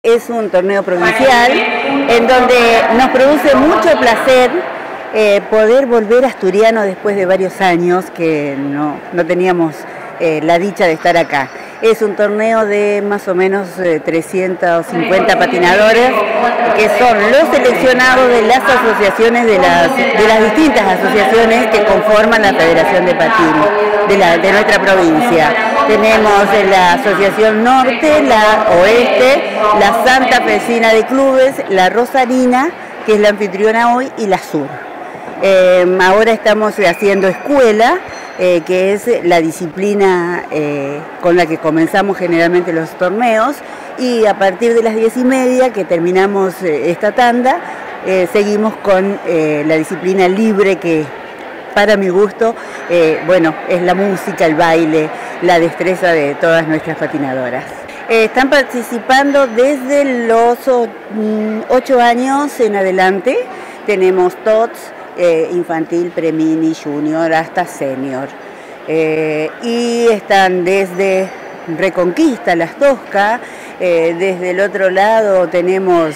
es un torneo provincial en donde nos produce mucho placer poder volver a Asturiano después de varios años que no teníamos la dicha de estar acá. Es un torneo de más o menos 350 patinadores que son los seleccionados de las asociaciones, de las distintas asociaciones que conforman la Federación de Patín de nuestra provincia. Tenemos la Asociación Norte, la Oeste, la Santa Fecina de Clubes, la Rosarina, que es la anfitriona hoy, y la Sur. Ahora estamos haciendo escuela, que es la disciplina con la que comenzamos generalmente los torneos, y a partir de las 10:30 que terminamos esta tanda, seguimos con la disciplina libre, que para mi gusto, bueno, es la música, el baile, la destreza de todas nuestras patinadoras. Están participando desde los 8 años en adelante. Tenemos TOTS, infantil, premini, junior, hasta senior. Y están desde Reconquista, Las Toscas, desde el otro lado tenemos,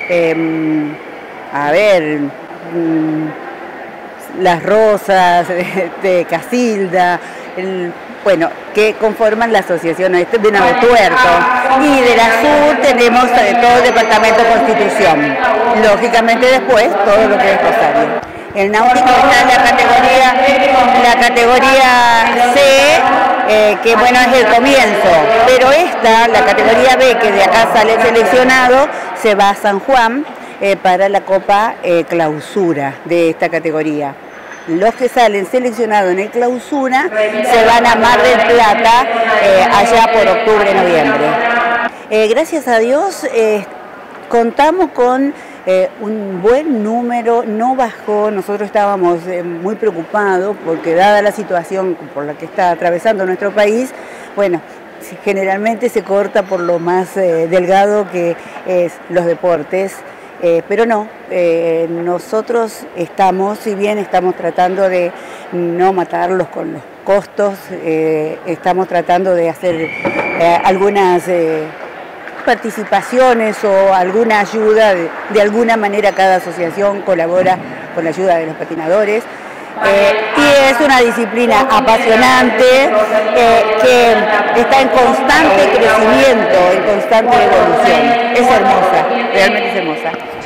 Las Rosas, de Casilda, bueno, que conforman la asociación oeste de Navetuerto. Y de la Sur tenemos todo el departamento de Constitución. Lógicamente después todo lo que es Rosario. El náutico está en la categoría C, que bueno, es el comienzo, pero la categoría B, que de acá sale seleccionado, se va a San Juan para la Copa Clausura de esta categoría. Los que salen seleccionados en el Clausura se van a Mar del Plata allá por octubre, noviembre. Gracias a Dios contamos con un buen número, no bajó. Nosotros estábamos muy preocupados porque, dada la situación por la que está atravesando nuestro país, bueno, generalmente se corta por lo más delgado, que es los deportes. Pero no, nosotros estamos, si bien estamos tratando de no matarlos con los costos, estamos tratando de hacer algunas participaciones o alguna ayuda, de alguna manera cada asociación colabora con la ayuda de los patinadores. Y es una disciplina apasionante que está en constante crecimiento, en constante evolución. Es hermosa, realmente es hermosa.